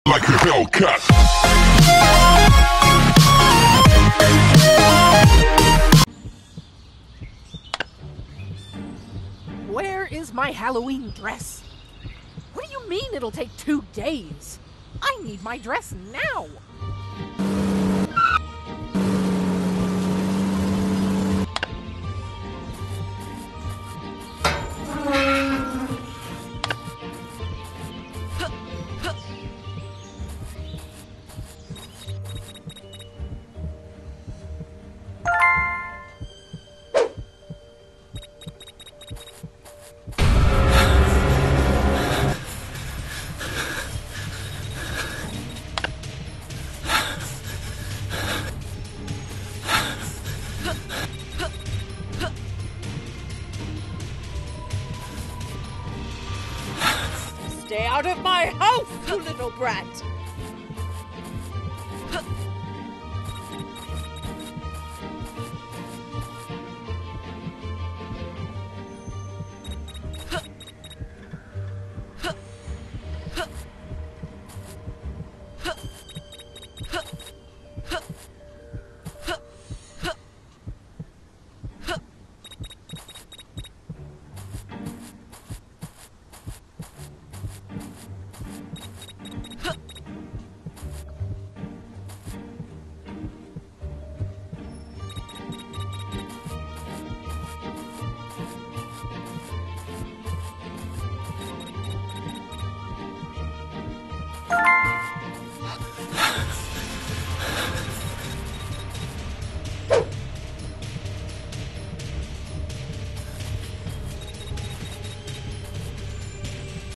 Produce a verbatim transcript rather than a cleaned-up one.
Like a Hellcat. Where is my Halloween dress? What do you mean it'll take two days? I need my dress now! Stay out of my house, you little brat! You